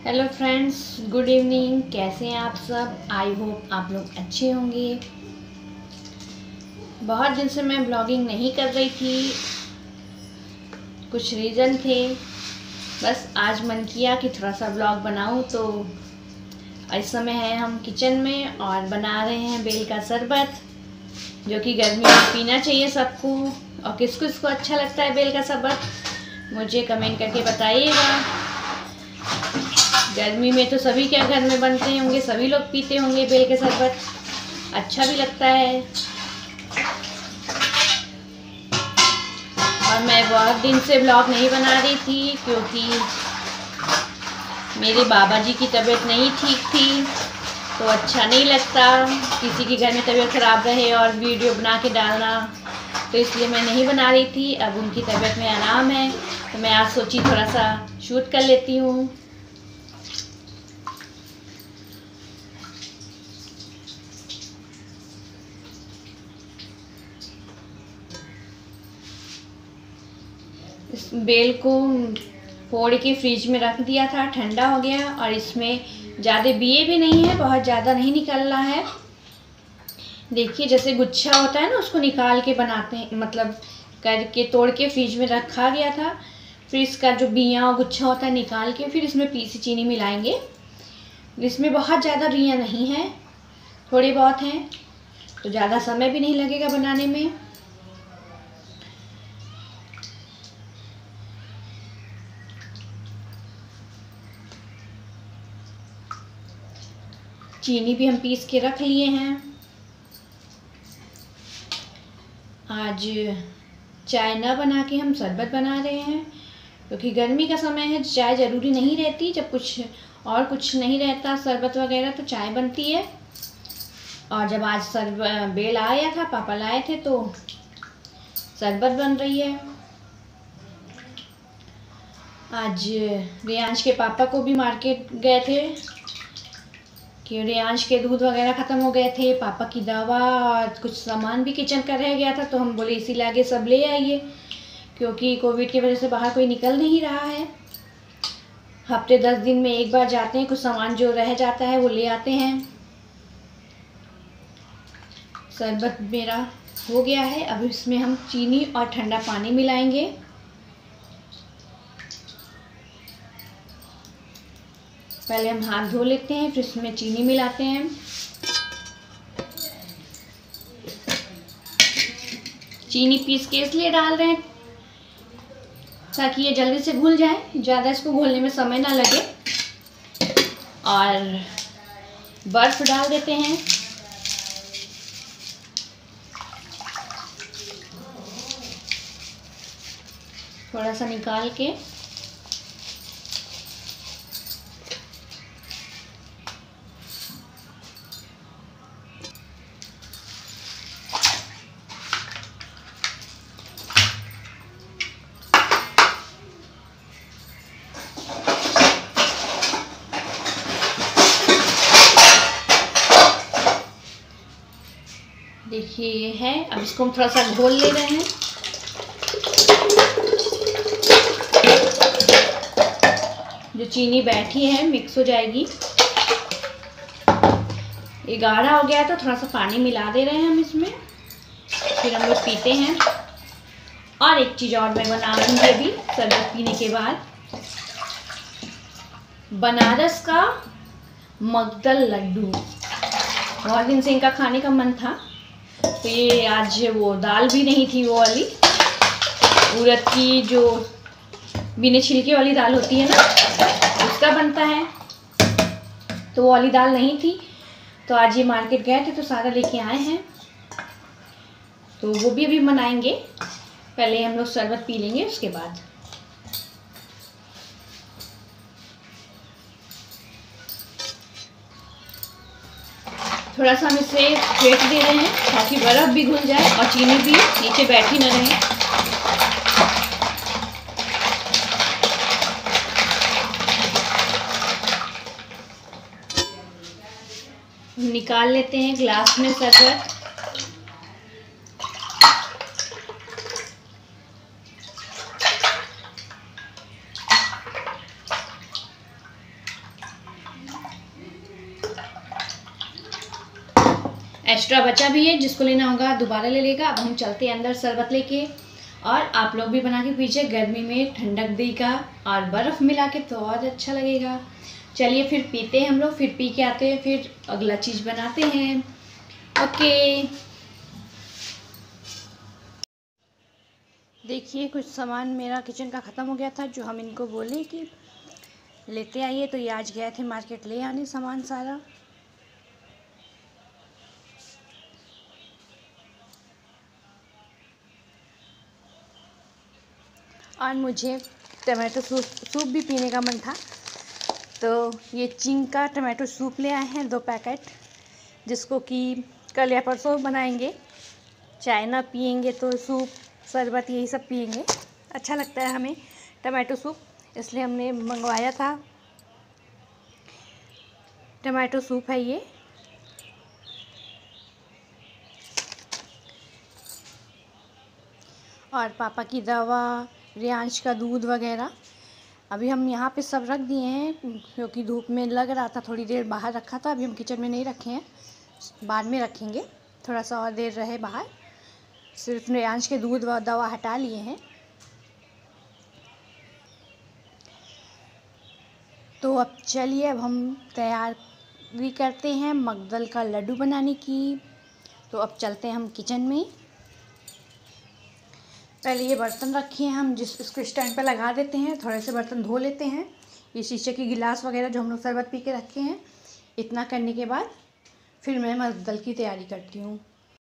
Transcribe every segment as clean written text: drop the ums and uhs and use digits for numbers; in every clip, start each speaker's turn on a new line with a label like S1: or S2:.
S1: Hello friends, good evening. कैसे हैं आप सब? आई होप आप लोग अच्छे होंगे। बहुत दिन से मैं ब्लॉगिंग नहीं कर रही थी, कुछ रीज़न थे। बस आज मन किया कि थोड़ा सा ब्लॉग बनाऊं। तो इस समय है हम किचन में और बना रहे हैं बेल का शरबत, जो कि गर्मी में पीना चाहिए सबको। और किस किस को अच्छा लगता है बेल का शरबत, मुझे कमेंट करके बताइएगा। गर्मी में तो सभी के घर में बनते होंगे, सभी लोग पीते होंगे बेल के शरबत, अच्छा भी लगता है। और मैं बहुत दिन से ब्लॉग नहीं बना रही थी क्योंकि मेरे बाबा जी की तबीयत नहीं ठीक थी, तो अच्छा नहीं लगता किसी के घर में तबीयत ख़राब रहे और वीडियो बना के डालना, तो इसलिए मैं नहीं बना रही थी। अब उनकी तबीयत में आराम है तो मैं आज सोची थोड़ा सा शूट कर लेती हूँ। इस बेल को फोड़ के फ्रिज में रख दिया था, ठंडा हो गया। और इसमें ज़्यादा बिये भी नहीं है, बहुत ज़्यादा नहीं निकल रहा है। देखिए, जैसे गुच्छा होता है ना, उसको निकाल के बनाते हैं, मतलब करके तोड़ के फ्रिज में रखा गया था। फिर इसका जो बिया और गुच्छा होता है निकाल के फिर इसमें पीसी चीनी मिलाएंगे। इसमें बहुत ज़्यादा बिया नहीं है, थोड़े बहुत हैं, तो ज़्यादा समय भी नहीं लगेगा बनाने में। चीनी भी हम पीस के रख लिए हैं। आज चाय ना बना के हम शरबत बना रहे हैं, क्योंकि गर्मी का समय है, चाय ज़रूरी नहीं रहती। जब कुछ नहीं रहता शरबत वगैरह तो चाय बनती है। और जब आज बेल आया था, पापा लाए थे, तो शरबत बन रही है। आज रियांश के पापा को भी मार्केट गए थे कि रियांश के दूध वगैरह ख़त्म हो गए थे, पापा की दवा और कुछ सामान भी किचन का रह गया था, तो हम बोले इसी लागे सब ले आइए, क्योंकि कोविड की वजह से बाहर कोई निकल नहीं रहा है। हफ्ते 10 दिन में एक बार जाते हैं, कुछ सामान जो रह जाता है वो ले आते हैं। शरबत मेरा हो गया है, अब इसमें हम चीनी और ठंडा पानी मिलाएंगे। पहले हम हाथ धो लेते हैं, फिर इसमें चीनी मिलाते हैं। चीनी पीस के इसलिए डाल रहे हैं ताकि ये जल्दी से घुल जाए, ज़्यादा इसको घोलने में समय ना लगे। और बर्फ़ डाल देते हैं। थोड़ा सा निकाल के देखिए ये है। अब इसको हम थोड़ा सा घोल ले रहे हैं। जो चीनी बैठी है मिक्स हो जाएगी। ये गाढ़ा हो गया है तो थोड़ा सा पानी मिला दे रहे हैं हम इसमें, फिर हम लोग पीते हैं। और एक चीज़ और मैं बनाऊंगी अभी शरबत पीने के बाद, बनारस का मगदल लड्डू। बहुत दिन से इनका खाने का मन था, तो ये आज वो दाल भी नहीं थी, वो वाली उड़द की जो बिना छिलके वाली दाल होती है ना, उसका बनता है, तो वो वाली दाल नहीं थी। तो आज ये मार्केट गए थे तो सारा लेके आए हैं, तो वो भी अभी बनाएंगे। पहले हम लोग शरबत पी लेंगे, उसके बाद। थोड़ा सा हम इसे फेंट दे रहे हैं ताकि बर्फ़ भी घुल जाए और चीनी भी नीचे बैठी न रहे। हम निकाल लेते हैं ग्लास में शरबत। एक्स्ट्रा बचा भी है, जिसको लेना होगा दोबारा ले लेगा। अब हम चलते हैं अंदर शरबत लेके, और आप लोग भी बना के पीजिए, गर्मी में ठंडक देगा और बर्फ़ मिला के तो और अच्छा लगेगा। चलिए फिर पीते हैं हम लोग, फिर पी के आते हैं, फिर अगला चीज़ बनाते हैं। ओके, देखिए कुछ सामान मेरा किचन का ख़त्म हो गया था, जो हम इनको बोले कि लेते आइए, तो ये आज गए थे मार्केट ले आने सामान सारा। और मुझे टमाटो सूप भी पीने का मन था, तो ये चिंग का टमाटो सूप ले आए हैं 2 पैकेट, जिसको कि कल या परसों बनाएंगे। चाय ना पियेंगे तो सूप शरबत यही सब पियेंगे, अच्छा लगता है हमें टमाटो सूप, इसलिए हमने मंगवाया था। टमाटो सूप है ये। और पापा की दवा, रियांश का दूध वगैरह अभी हम यहाँ पे सब रख दिए हैं, क्योंकि धूप में लग रहा था, थोड़ी देर बाहर रखा था। अभी हम किचन में नहीं रखे हैं, बाद में रखेंगे, थोड़ा सा और देर रहे बाहर। सिर्फ रियांश के दूध व दवा हटा लिए हैं। तो अब चलिए, अब हम तैयारी करते हैं मगदल का लड्डू बनाने की। तो अब चलते हैं हम किचन में। पहले ये बर्तन रखे हैं हम, इसको स्टैंड पे लगा देते हैं, थोड़े से बर्तन धो लेते हैं। ये शीशे की गिलास वगैरह जो हम लोग शरबत पी के रखे हैं, इतना करने के बाद फिर मैं मगदल की तैयारी करती हूँ।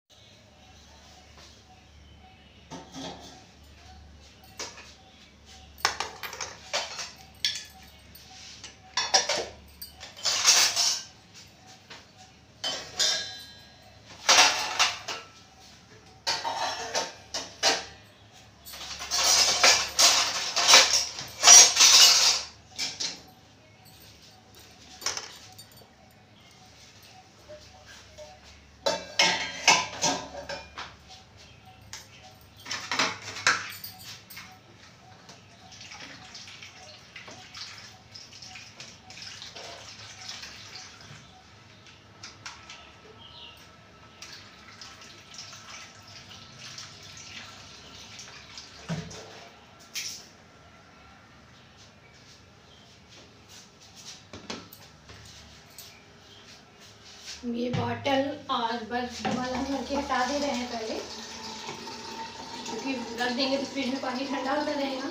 S1: ये बॉटल और बर्फ वाला भर के हटा दे रहे हैं पहले, क्योंकि रख देंगे तो फ्रिज में पानी ठंडा होता रहेगा।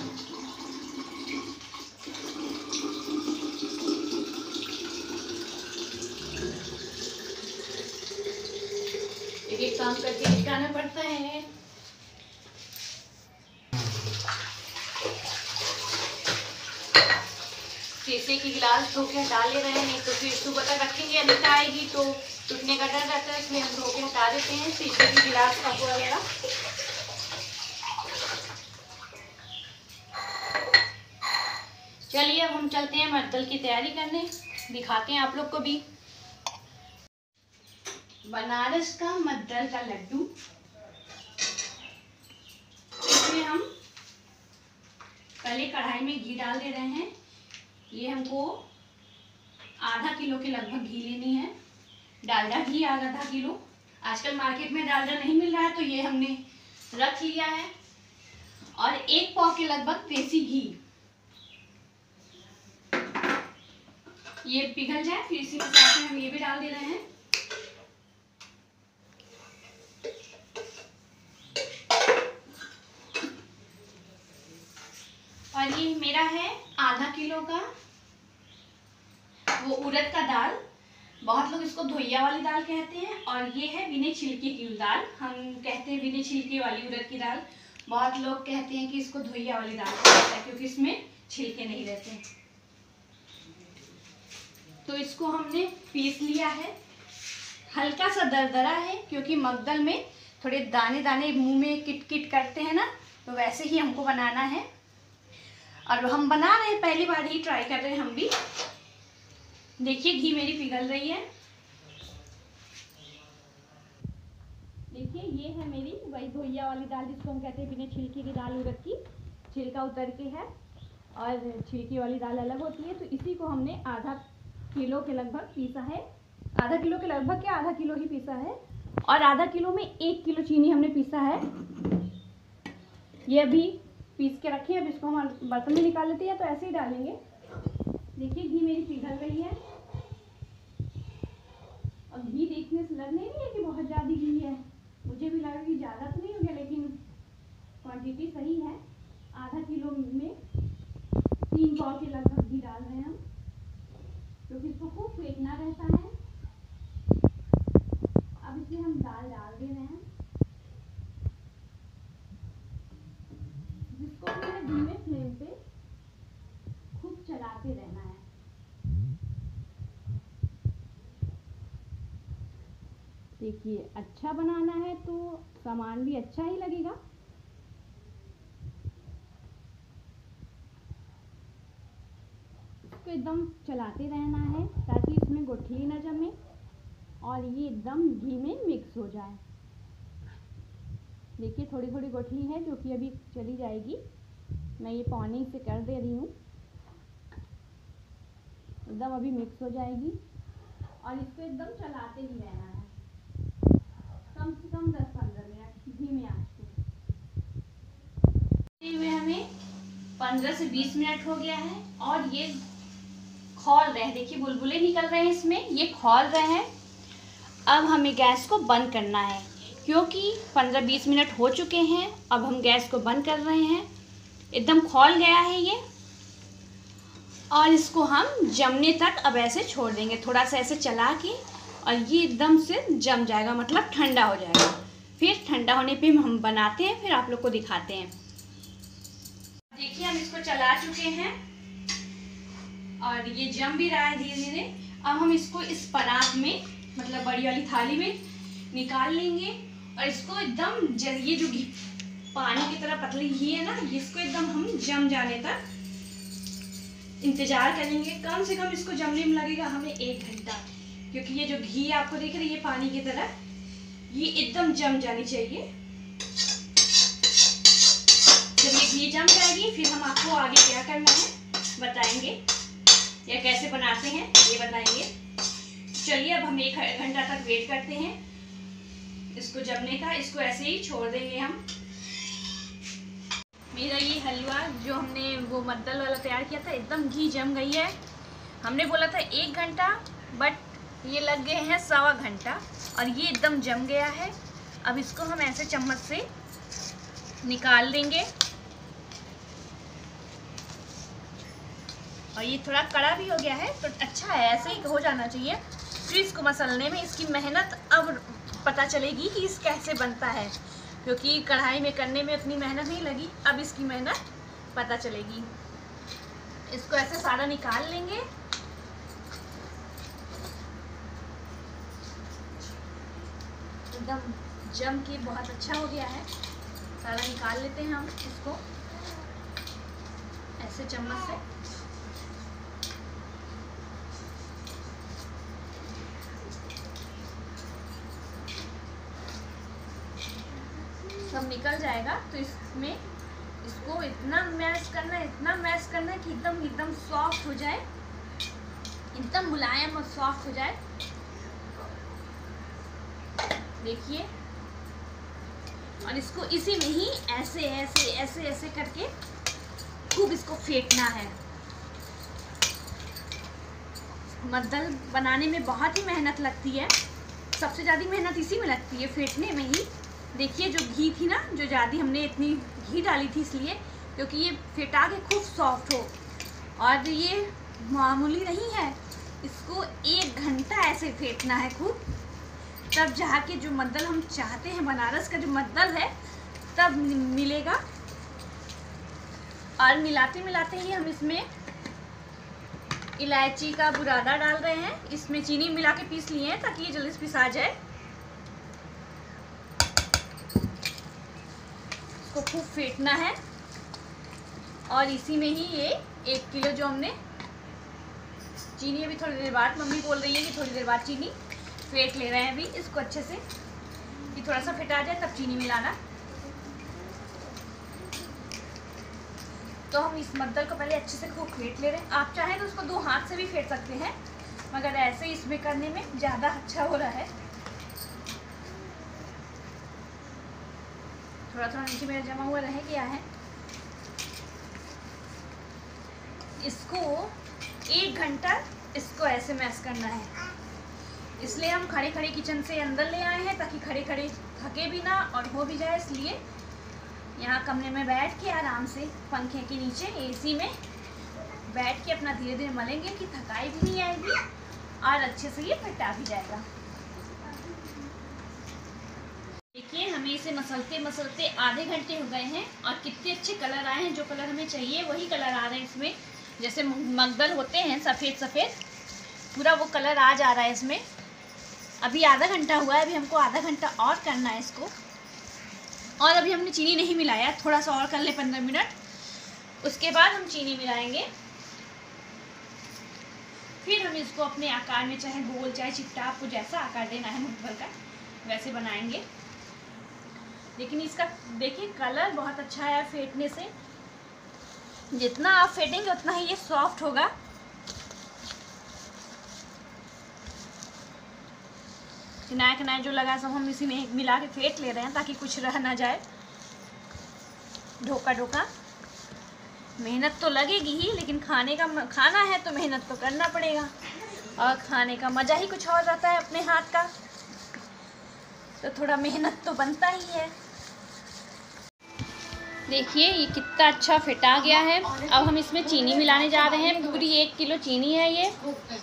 S1: एक एक काम करके निकालना पड़ता है। शीशे की गिलास धो के हटा ले रहे हैं, नहीं तो फिर सुबह तक रखेंगे, अधिक आएगी तो टूटने का डर रहता है, इसलिए हम धो के हटा देते हैं शीशे की गिलास कप वगैरह। चलिए अब हम चलते हैं मगदल की तैयारी करने, दिखाते हैं आप लोग को भी। बनारस का मगदल का लड्डू, इसमें हम पहले कढ़ाई में घी डाल दे रहे हैं। ये हमको आधा किलो के लगभग घी लेनी है, डालडा घी आधा किलो। आजकल मार्केट में डालडा नहीं मिल रहा है, तो ये हमने रख लिया है। और 1 पाव के लगभग देसी घी, ये पिघल जाए फिर इसी में साथ में हम ये भी डाल दे रहे हैं। और ये मेरा है आधा किलो का वो उड़द का दाल, बहुत लोग इसको धोइया वाली दाल कहते हैं, और ये है बिना छिलके की दाल, हम कहते हैं बिना छिलके वाली उड़द की दाल। बहुत लोग कहते हैं कि इसको धोइया वाली दाल कहते हैं, क्योंकि इसमें छिलके नहीं रहते। तो इसको हमने पीस लिया है, हल्का सा दरदरा है, क्योंकि मगदल में थोड़े दाने दाने मुंह में किट किट करते हैं ना, तो वैसे ही हमको बनाना है। और हम बना रहे हैं, पहली बार ही ट्राई कर रहे हैं हम भी। देखिए घी मेरी पिघल रही है। देखिए ये है मेरी वही धोइया वाली दाल, जिसको हम कहते हैं बिना छिलके की दाल उड़द की, छिलका उतर के है और छिलकी वाली दाल अलग होती है। तो इसी को हमने आधा किलो के लगभग पीसा है, आधा किलो के लगभग क्या आधा किलो ही पीसा है। और आधा किलो में 1 किलो चीनी हमने पीसा है। ये अभी पीस के रखे हैं। अब इसको हम बर्तन में निकाल लेते हैं, तो ऐसे ही डालेंगे। देखिए घी मेरी पिघल रही है। और घी देखने से लग नहीं है कि बहुत ज़्यादा घी है, मुझे भी लगा कि ज़्यादा तो नहीं हो गया, लेकिन क्वांटिटी सही है। आधा किलो में 3 पाव के लगभग घी डाल रहे हैं हम, क्योंकि इसको खूब फेंटना रहता है। अब इसमें हम दाल डाल दे रहे हैं, जिसको हमें धीमे फ्लेम पे खूब चलाते रहना है। देखिए अच्छा बनाना है तो सामान भी अच्छा ही लगेगा। इसको एकदम चलाते रहना है ताकि इसमें गुठली न जमे और ये एकदम घी में मिक्स हो जाए। देखिए थोड़ी थोड़ी गुठली है जो कि अभी चली जाएगी। मैं ये पानी से कर दे रही हूँ, एकदम अभी मिक्स हो जाएगी। और इसको एकदम चलाते ही रहना है, कम से कम 10-15 मिनट धीमे आंच पे। हुए हमें 15 से 20 मिनट हो गया है और ये खौल रहे हैं। देखिए बुलबुले निकल रहे हैं इसमें, ये खौल रहे हैं। अब हमें गैस को बंद करना है, क्योंकि 15-20 मिनट हो चुके हैं। अब हम गैस को बंद कर रहे हैं। एकदम खौल गया है ये, और इसको हम जमने तक अब ऐसे छोड़ देंगे, थोड़ा सा ऐसे चला के, और ये एकदम से जम जाएगा, मतलब ठंडा हो जाएगा। फिर ठंडा होने पे हम बनाते हैं, फिर आप लोग को दिखाते हैं। देखिए हम इसको चला चुके हैं और ये जम भी रहा है धीरे धीरे। अब हम इसको इस परात में, मतलब बड़ी वाली थाली में निकाल लेंगे और इसको एकदम ये जो पानी की तरह पतली घी है ना, इसको एकदम हम जम जाने तक इंतजार करेंगे। कम से कम इसको जमने में लगेगा हमें 1 घंटा, क्योंकि ये जो घी आपको दिख रही है पानी की तरह, ये एकदम जम जानी चाहिए। जब ये घी जम जाएगी फिर हम आपको आगे क्या करना है बताएंगे, या कैसे बनाते हैं ये बताएंगे। चलिए अब हम 1 घंटा तक वेट करते हैं इसको जमने का। इसको ऐसे ही छोड़ देंगे हम। मेरा ये हलवा जो हमने वो मद्दल वाला तैयार किया था, एकदम घी जम गई है। हमने बोला था 1 घंटा, बट ये लग गए हैं 1.25 घंटा और ये एकदम जम गया है। अब इसको हम ऐसे चम्मच से निकाल देंगे। और ये थोड़ा कड़ा भी हो गया है, तो अच्छा है, ऐसे ही हो जाना चाहिए। फिर इसको मसलने में इसकी मेहनत अब पता चलेगी कि इस कैसे बनता है, क्योंकि कढ़ाई में करने में उतनी मेहनत नहीं लगी, अब इसकी मेहनत पता चलेगी। इसको ऐसे सारा निकाल लेंगे। एकदम जम के बहुत अच्छा हो गया है, सारा निकाल लेते हैं हम इसको ऐसे चम्मच से। सब निकल जाएगा, तो इसमें इसको इतना मैश करना है, इतना मैश करना है कि एकदम सॉफ्ट हो जाए, एकदम मुलायम और सॉफ्ट हो जाए। देखिए, और इसको इसी में ही ऐसे ऐसे ऐसे ऐसे करके खूब इसको फेंटना है। मद्दल बनाने में बहुत ही मेहनत लगती है, सबसे ज़्यादा मेहनत इसी में लगती है, फेंटने में ही। देखिए जो घी थी ना, जो ज़्यादा हमने इतनी घी डाली थी इसलिए, क्योंकि ये फेंटा के खूब सॉफ्ट हो। और ये मामूली नहीं है, इसको 1 घंटा ऐसे फेंटना है खूब, तब जाके जो मद्दल हम चाहते हैं, बनारस का जो मद्दल है, तब मिलेगा। और मिलाते मिलाते ही हम इसमें इलायची का बुरादा डाल रहे हैं। इसमें चीनी मिला के पीस लिए हैं ताकि ये जल्दी से पिसा जाए। इसको खूब फेंटना है और इसी में ही ये 1 किलो जो हमने चीनी, अभी थोड़ी देर बाद मम्मी बोल रही है कि थोड़ी देर बाद चीनी फेंट ले रहे हैं अभी इसको अच्छे से, कि थोड़ा सा फेंटा जाए तब चीनी मिलाना। तो हम इस मद्दल को पहले अच्छे से खूब फेंट ले रहे हैं। आप चाहें तो उसको 2 हाथ से भी फेंट सकते हैं, मगर ऐसे इसमें करने में ज़्यादा अच्छा हो रहा है। थोड़ा थोड़ा नीचे मेरा जमा हुआ रह गया है। इसको 1 घंटा इसको ऐसे मैश करना है, इसलिए हम खड़े खड़े किचन से अंदर ले आए हैं ताकि खड़े खड़े थके भी ना और हो भी जाए। इसलिए यहाँ कमरे में बैठ के आराम से पंखे के नीचे एसी में बैठ के अपना धीरे धीरे मलेंगे कि थकाई भी नहीं आएगी और अच्छे से ये फटा भी जाएगा। देखिए हमें इसे मसलते मसलते आधे घंटे हो गए हैं और कितने अच्छे कलर आए हैं। जो कलर हमें चाहिए वही कलर आ रहे हैं इसमें, जैसे मगदल होते हैं सफ़ेद सफ़ेद, पूरा वो कलर आ जा रहा है इसमें। अभी आधा घंटा हुआ है, अभी हमको आधा घंटा और करना है इसको। और अभी हमने चीनी नहीं मिलाया, थोड़ा सा और कर ले 15 मिनट, उसके बाद हम चीनी मिलाएंगे। फिर हम इसको अपने आकार में, चाहे गोल चाहे चिपटा, आपको जैसा आकार देना है मुठभर का वैसे बनाएंगे। लेकिन इसका देखिए कलर बहुत अच्छा है फेंटने से। जितना आप फेंटेंगे उतना ही ये सॉफ्ट होगा। किनारे किनारे जो लगा सब हम इसी में मिला के फेंट ले रहे हैं ताकि कुछ रह ना जाए ढोका ढोका। मेहनत तो लगेगी ही, लेकिन खाना है तो मेहनत तो करना पड़ेगा, और खाने का मज़ा ही कुछ और रहता है अपने हाथ का, तो थोड़ा मेहनत तो बनता ही है। देखिए ये कितना अच्छा फिटा गया है। अब हम इसमें चीनी मिलाने जा रहे हैं, पूरी 1 किलो चीनी है ये।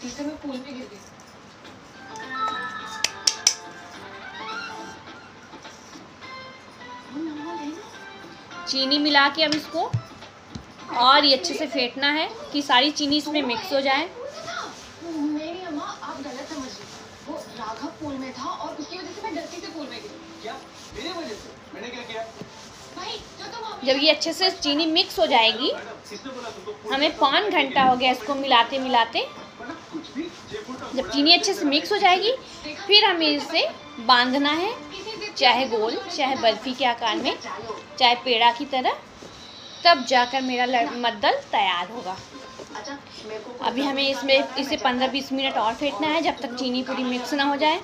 S1: चीनी मिला के अब इसको और ये अच्छे से फेंटना है कि सारी चीनी इसमें मिक्स हो जाए।
S2: मेरी अम्मा आप गलत समझ रही, वो राघव पूल में था और उसकी वजह से मैं गलती से पूल में गिरी। क्या मेरी वजह से? मैंने क्या किया भाई?
S1: जब ये अच्छे से चीनी मिक्स हो जाएगी, हमें 5 घंटा हो गया इसको मिलाते मिलाते। जब चीनी अच्छे से मिक्स हो जाएगी फिर हमें इसे बांधना है, चाहे गोल चाहे बर्फ़ी के आकार में चाहे पेड़ा की तरह, तब जाकर मेरा मद्दल तैयार होगा। अभी हमें इसे 15-20 मिनट और फेंटना है जब तक चीनी पूरी मिक्स ना हो जाए।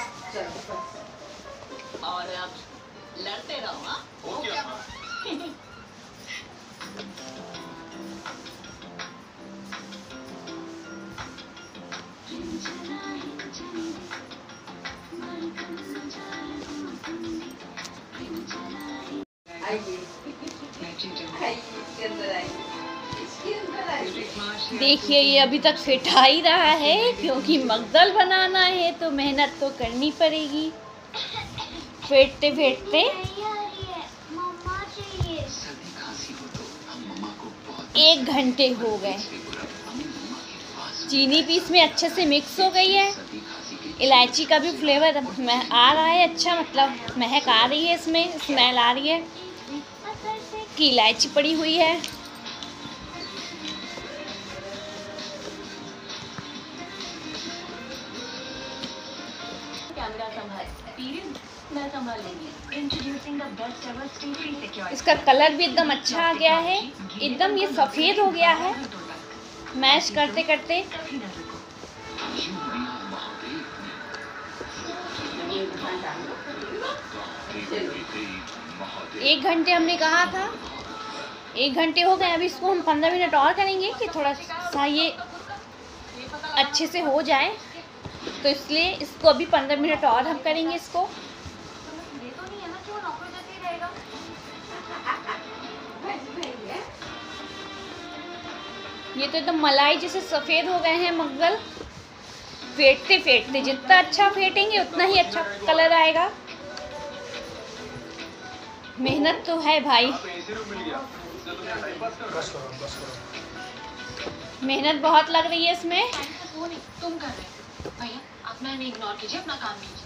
S2: और अब लड़ते रहो।
S1: देखिए ये अभी तक फेंटा ही रहा है, क्योंकि मगदल बनाना है तो मेहनत तो करनी पड़ेगी। फेंटते फेंटते 1 घंटे हो गए। चीनी भी इसमें अच्छे से मिक्स हो गई है, इलायची का भी फ्लेवर आ रहा है, अच्छा मतलब महक आ रही है, इसमें स्मेल आ रही है कि इलायची पड़ी हुई है। इसका कलर भी एकदम अच्छा आ गया है, एकदम ये सफ़ेद हो गया है मैश करते करते। एक घंटे हमने कहा था, 1 घंटे हो गए। अभी इसको हम 15 मिनट और करेंगे कि थोड़ा सा ये अच्छे से हो जाए, तो इसलिए इसको अभी 15 मिनट और हम करेंगे इसको। ये तो एकदम मलाई जैसे सफ़ेद हो गए हैं मगदल। फेंटते फेंटते जितना अच्छा फेंटेंगे उतना ही अच्छा कलर आएगा। मेहनत तो है भाई, मेहनत बहुत लग रही है इसमें।
S2: तुम कर रहे हो भैया, अपना इग्नोर कीजिए, अपना काम कीजिए।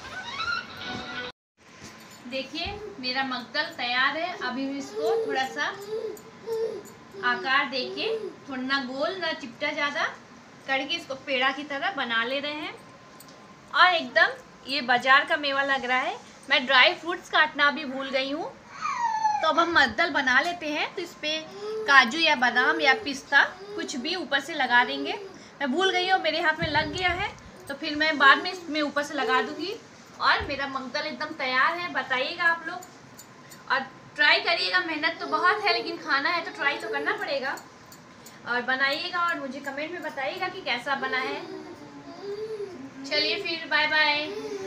S1: देखिए मेरा मगदल तैयार है। अभी इसको थोड़ा सा आकार देके, थोड़ा ना गोल ना चिपटा ज़्यादा करके इसको पेड़ा की तरह बना ले रहे हैं। और एकदम ये बाजार का मेवा लग रहा है। मैं ड्राई फ्रूट्स काटना भी भूल गई हूँ, तो अब हम मद्दल बना लेते हैं। तो इस पर काजू या बादाम या पिस्ता कुछ भी ऊपर से लगा देंगे। मैं भूल गई हूँ, मेरे हाथ में लग गया है, तो फिर मैं बाद में इसमें ऊपर से लगा दूँगी। और मेरा मगदल एकदम तैयार है, बताइएगा आप लोग। और ट्राई करिएगा, मेहनत तो बहुत है लेकिन खाना है तो ट्राई तो करना पड़ेगा। और बनाइएगा और मुझे कमेंट में बताइएगा कि कैसा बना है। चलिए फिर बाय बाय।